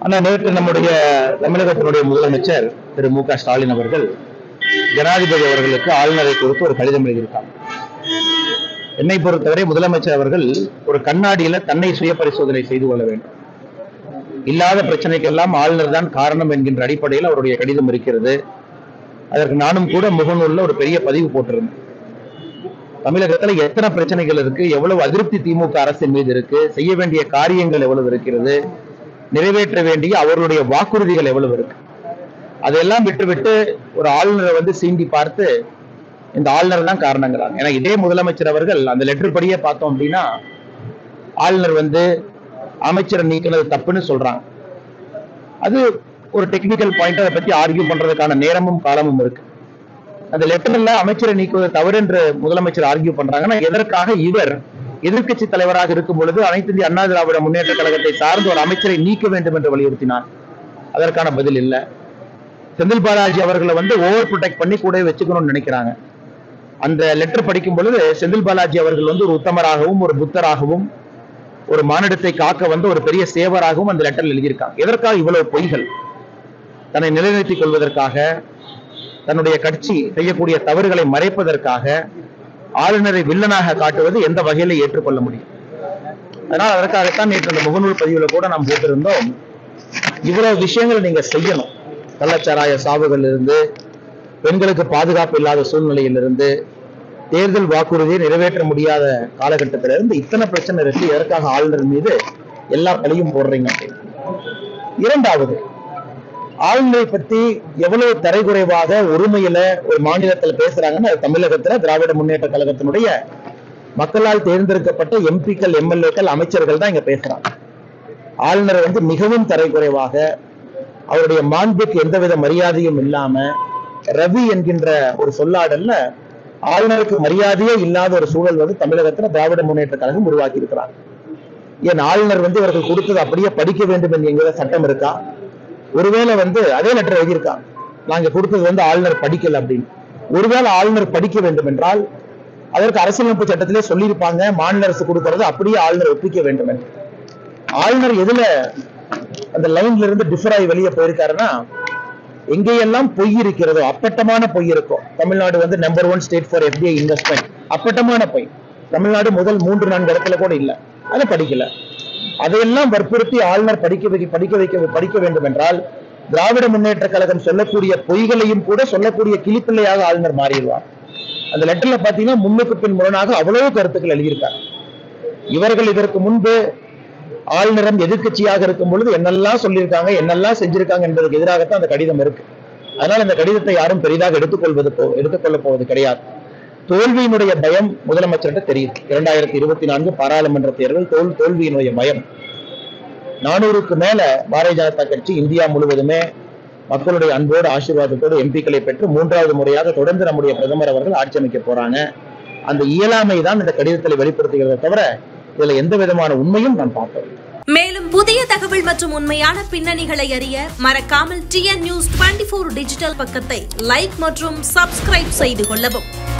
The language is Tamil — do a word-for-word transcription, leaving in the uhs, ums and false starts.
ஆனா நேற்று நம்முடைய தமிழகத்தினுடைய முதலமைச்சர் திரு மு க ஸ்டாலின் அவர்கள் ஜனாதிபதி அவர்களுக்கு ஆளுநரை குறித்து ஒரு கடிதம் எழுதியிருக்காங்க. என்னை பொறுத்தவரை முதலமைச்சர் அவர்கள் ஒரு கண்ணாடியில தன்னை சுய பரிசோதனை செய்து கொள்ள வேண்டும். இல்லாத பிரச்சனைக்கெல்லாம் ஆளுநர் தான் காரணம் என்கின்ற அடிப்படையில் அவருடைய கடிதம் இருக்கிறது. அதற்கு நானும் கூட முகநூல்ல ஒரு பெரிய பதிவு போட்டிருந்தேன். தமிழகத்துல எத்தனை பிரச்சனைகள் இருக்கு, எவ்வளவு அதிருப்தி திமுக அரசின் மீது இருக்கு, செய்ய வேண்டிய காரியங்கள் எவ்வளவு இருக்கிறது, நிறைவேற்ற வேண்டிய அவர்களுடைய வாக்குறுதிகள் எவ்வளவு இருக்கு, அதெல்லாம் விட்டுவிட்டு ஒரு ஆளுநரை வந்து சீண்டி பார்த்து இந்த ஆளுநர் தான் காரணங்கிறாங்க. ஏன்னா இதே முதலமைச்சர் அவர்கள் அந்த லெட்டர் படியே பார்த்தோம் அப்படின்னா ஆளுநர் வந்து அமைச்சரை நீக்கினது தப்புன்னு சொல்றாங்க. அது ஒரு டெக்னிக்கல் பாயிண்ட், அதை பத்தி ஆர்கியூ பண்றதுக்கான நேரமும் காலமும் இருக்கு. அந்த லெட்டர்ல அமைச்சரை நீக்குவது தவறு என்று முதலமைச்சர் ஆர்கியூ பண்றாங்கன்னா எதற்காக இவர் எதிர்கட்சி தலைவராக இருக்கும் பொழுது அனைத்து இந்திய அண்ணா திராவிட முன்னேற்ற கழகத்தை சார்ந்த ஒரு அமைச்சரை நீக்க வேண்டும் என்று வலியுறுத்தினார். அதற்கான பதில் இல்லை. செந்தில் பாலாஜி அவர்களை வந்து ஓவர் ப்ரொடெக்ட் பண்ணி கூட வச்சுக்கணும்னு நினைக்கிறாங்க. அந்த லெட்டர் படிக்கும் பொழுது செந்தில் பாலாஜி அவர்கள் வந்து ஒரு உத்தமராகவும் ஒரு புத்தராகவும் ஒரு மானிடத்தை காக்க வந்து ஒரு பெரிய சேவராகவும் அந்த லெட்டரில் எழுதியிருக்காங்க. எதற்காக இவ்வளவு பொய்கள்? தன்னை நிலைநிறுத்திக் கொள்வதற்காக, தன்னுடைய கட்சி செய்யக்கூடிய தவறுகளை மறைப்பதற்காக ஆளுநரை வில்லனாக காட்டுவது எந்த வகையில ஏற்றுக்கொள்ள முடியும்? அதனால் அதற்காகத்தான் நேற்று அந்த முகநூல் பதிவுல கூட நாம் போட்டிருந்தோம், இவ்வளவு விஷயங்கள் நீங்க செய்யணும். கள்ளச்சாராய சாவுகள் இருந்து, பெண்களுக்கு பாதுகாப்பு இல்லாத சூழ்நிலையிலிருந்து, தேர்தல் வாக்குறுதியை நிறைவேற்ற முடியாத காலகட்டத்திலிருந்து இத்தனை பிரச்சனை இருக்கு. எதற்காக ஆளுநர் மீது எல்லா பழியும் போடுறீங்க? இரண்டாவது, ஆளுநரை பத்தி எவ்வளவு தரைக்குறைவாக ஒருமையில ஒரு மாநிலத்துல பேசுறாங்கன்னா தமிழகத்துல திராவிட முன்னேற்ற கழகத்தினுடைய மக்களால் தேர்ந்தெடுக்கப்பட்ட எம்பிக்கள், எம்எல்ஏக்கள், அமைச்சர்கள் தான் இங்க பேசுறாங்க. ஆளுநரை வந்து மிகவும் தரைக்குறைவாக, அவருடைய மாண்புக்கு எந்தவித மரியாதையும் இல்லாம, ரவி என்கின்ற ஒரு சொல்லாடல்ல ஆளுநருக்கு மரியாதையே இல்லாத ஒரு சூழல் வந்து தமிழகத்துல திராவிட முன்னேற்ற கழகம் உருவாக்கி இருக்கிறாங்க. ஏன் ஆளுநர் வந்து இவர்கள் கொடுத்தது அப்படியே படிக்க வேண்டும் என்று எங்க சட்டம் இருக்கா? ஒருவேளை வந்து அதே லெட்டர் எழுதியிருக்காங்க, நாங்க கொடுத்தது வந்து ஆளுநர் படிக்கல அப்படின்னு. ஒருவேளை ஆளுநர் படிக்க வேண்டும் என்றால் அதற்கு அரசியலமைப்பு சட்டத்திலே சொல்லியிருப்பாங்க, மாநில அரசு கொடுக்கிறது அப்படியே ஆளுநர் ஒப்பிக்க வேண்டும் என்று. ஆளுநர் எதுல அந்த லைன்ல இருந்து டிஃபர் ஆகி வெளியே போயிருக்காருன்னா, எங்கேயெல்லாம் பொய் இருக்கிறதோ அப்பட்டமான பொய் இருக்கும். தமிழ்நாடு வந்து number one state for FDI investment, அப்பட்டமான பொய். தமிழ்நாடு முதல் மூன்று நான்கு இடத்துல கூட இல்லை, அதை படிக்கல. அதையெல்லாம் வற்புறுத்தி ஆளுநர் படிக்க வைக்க படிக்க வைக்க படிக்க வேண்டும் என்றால் திராவிட முன்னேற்ற கழகம் சொல்லக்கூடிய பொய்களையும் கூட சொல்லக்கூடிய கிளிப்பிள்ளையாக ஆளுநர் மாறிடுவார். அந்த லெட்டர்ல பாத்தீங்கன்னா முன்னுக்கு பின் முரணாக அவ்வளவு கருத்துக்கள் எழுதியிருக்காங்க. இவர்கள் இதற்கு முன்பு ஆளுநரும் எதிர்கட்சியாக இருக்கும் பொழுது என்னெல்லாம் சொல்லியிருக்காங்க, என்னெல்லாம் செஞ்சிருக்காங்க என்பதற்கு எதிராகத்தான் அந்த கடிதம் இருக்கு. அதனால இந்த கடிதத்தை யாரும் பெரிதாக எடுத்துக்கொள்வது எடுத்துக்கொள்ள போவது கிடையாது. தோல்வியினுடைய பயம் முதலமைச்சர்கிட்ட தெரியுது. இரண்டாயிரத்தி இருபத்தி நான்கு பாராளுமன்ற தேர்தல் தோல் தோல்வியினுடைய பயம். நானூறுக்கு மேல பாரதிய ஜனதா கட்சி இந்தியா முழுவதுமே மக்களுடைய அன்போடு ஆசீர்வாதத்தோடு எம்பிக்களை பெற்று மூன்றாவது முறையாக தொடர்ந்து நம்முடைய பிரதமர் அவர்கள் ஆட்சி அமைக்க போறாங்க. அந்த இயலாமை தான் இந்த கடிதத்தில் வெளிப்படுத்துகிறத தவிர இதுல எந்த விதமான உண்மையும் நான் பார்த்தேன். மேலும் புதிய தகவல் மற்றும் உண்மையான பின்னணிகளை அறிய மறக்காமல் டி என் நியூஸ் இருபத்தி நான்கு டிஜிட்டல் பக்கத்தை லைக் மற்றும் சப்ஸ்கிரைப் செய்து கொள்ளவும்.